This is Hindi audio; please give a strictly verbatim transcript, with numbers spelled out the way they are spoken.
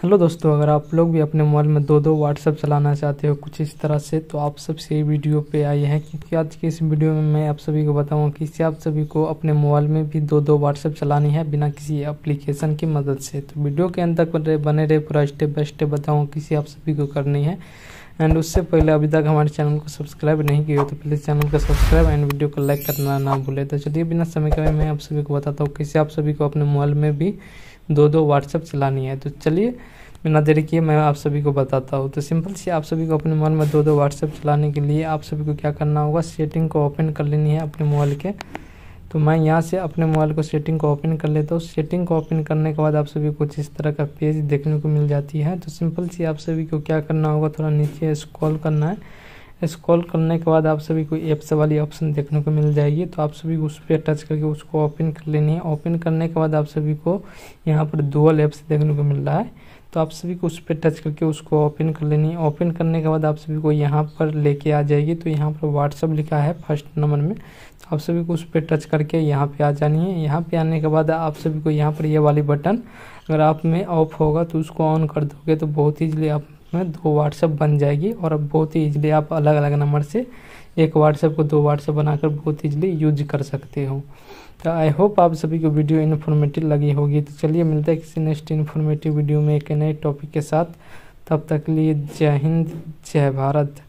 हेलो दोस्तों, अगर आप लोग भी अपने मोबाइल में दो दो व्हाट्सएप चलाना चाहते हो कुछ इस तरह से, तो आप सब से वीडियो पे आए हैं, क्योंकि आज की इस वीडियो में मैं आप सभी को बताऊंगा कि इससे आप सभी को अपने मोबाइल में भी दो दो व्हाट्सएप चलानी है बिना किसी एप्लीकेशन की मदद से। तो वीडियो के अंत तक बने रहे, पूरा स्टेप बाय स्टेप बताऊँगा किसी आप सभी को करनी है। एंड उससे पहले अभी तक हमारे चैनल को सब्सक्राइब नहीं किया हो तो प्लीज़ चैनल को सब्सक्राइब एंड वीडियो को लाइक करना ना भूले। तो चलिए बिना समय के मैं आप सभी को बताता हूँ कैसे आप सभी को अपने मोबाइल में भी दो दो व्हाट्सएप चलानी है। तो चलिए बिना देरी किए मैं आप सभी को बताता हूँ। तो सिंपल से आप सभी को अपने मोबाइल में दो दो व्हाट्सएप चलाने के लिए आप सभी को क्या करना होगा, सेटिंग को ओपन कर लेनी है अपने मोबाइल के। तो मैं यहाँ से अपने मोबाइल को सेटिंग को ओपन कर लेता हूँ। सेटिंग को ओपन करने के बाद आप सभी को कुछ इस तरह का पेज देखने को मिल जाती है। तो सिंपल से आप सभी को क्या करना होगा, थोड़ा नीचे स्क्रॉल करना है। स्क्रॉल करने के बाद आप सभी को एप्स वाली ऑप्शन देखने को मिल जाएगी। तो आप सभी को उस पर टच करके उसको ओपन कर लेनी है। ओपन करने के बाद आप सभी को यहाँ पर डुअल एप्स देखने को मिल रहा है, तो आप सभी को उस पर टच करके उसको ओपन कर लेनी है। ओपन करने के बाद आप सभी को यहाँ पर लेके आ जाएगी। तो यहाँ पर व्हाट्सअप लिखा है फर्स्ट नंबर में, तो आप सभी को उस पर टच करके यहाँ पे आ जानी है। यहाँ पे आने के बाद आप सभी को यहाँ पर ये वाली बटन अगर आप में ऑफ होगा तो उसको ऑन कर दोगे तो बहुत ईजिली आप में दो व्हाट्सअप बन जाएगी। और अब बहुत ही ईजिली आप अलग अलग नंबर से एक व्हाट्सएप को दो व्हाट्सएप बनाकर बहुत ईजिली यूज कर सकते हो। तो आई होप आप सभी को वीडियो इन्फॉर्मेटिव लगी होगी। तो चलिए मिलते हैं किसी नेक्स्ट इन्फॉर्मेटिव वीडियो में एक नए टॉपिक के साथ। तब तक के लिए जय हिंद, जय भारत।